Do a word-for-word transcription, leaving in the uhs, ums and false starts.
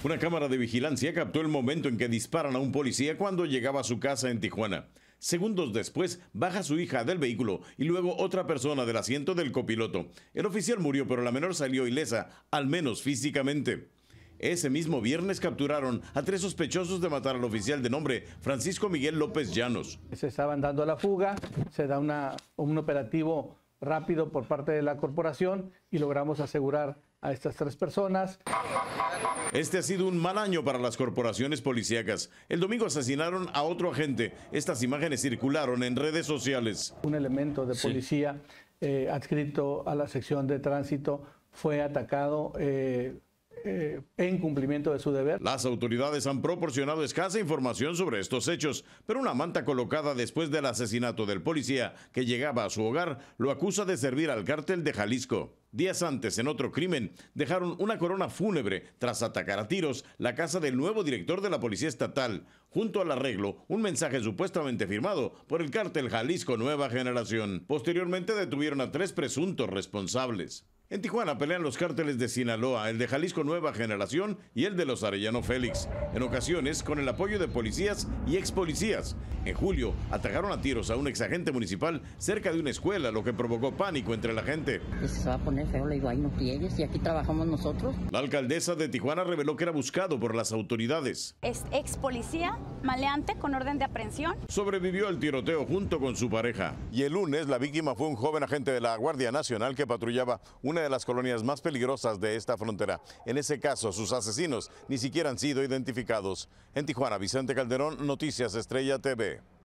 Una cámara de vigilancia captó el momento en que disparan a un policía cuando llegaba a su casa en Tijuana. Segundos después, baja su hija del vehículo y luego otra persona del asiento del copiloto. El oficial murió, pero la menor salió ilesa, al menos físicamente. Ese mismo viernes capturaron a tres sospechosos de matar al oficial de nombre Francisco Miguel López Llanos. Se estaban dando a la fuga, se da una, un operativo rápido por parte de la corporación y logramos asegurar a estas tres personas. Este ha sido un mal año para las corporaciones policíacas. El domingo asesinaron a otro agente. Estas imágenes circularon en redes sociales. Un elemento de policía sí. eh, adscrito a la sección de tránsito fue atacado eh, eh, en cumplimiento de su deber. Las autoridades han proporcionado escasa información sobre estos hechos, pero una manta colocada después del asesinato del policía que llegaba a su hogar lo acusa de servir al cártel de Jalisco. Días antes, en otro crimen, dejaron una corona fúnebre tras atacar a tiros la casa del nuevo director de la Policía Estatal. Junto al arreglo, un mensaje supuestamente firmado por el cártel Jalisco Nueva Generación. Posteriormente detuvieron a tres presuntos responsables. En Tijuana pelean los cárteles de Sinaloa, el de Jalisco Nueva Generación y el de los Arellano Félix, en ocasiones con el apoyo de policías y ex policías. En julio, atacaron a tiros a un exagente municipal cerca de una escuela, lo que provocó pánico entre la gente. Pues se va a poner feo, le digo, ahí no pliegues, y aquí trabajamos nosotros. La alcaldesa de Tijuana reveló que era buscado por las autoridades. Es ex policía, maleante con orden de aprehensión. Sobrevivió al tiroteo junto con su pareja. Y el lunes, la víctima fue un joven agente de la Guardia Nacional que patrullaba una de las colonias más peligrosas de esta frontera. En ese caso, sus asesinos ni siquiera han sido identificados. En Tijuana, Vicente Calderón, Noticias Estrella T V.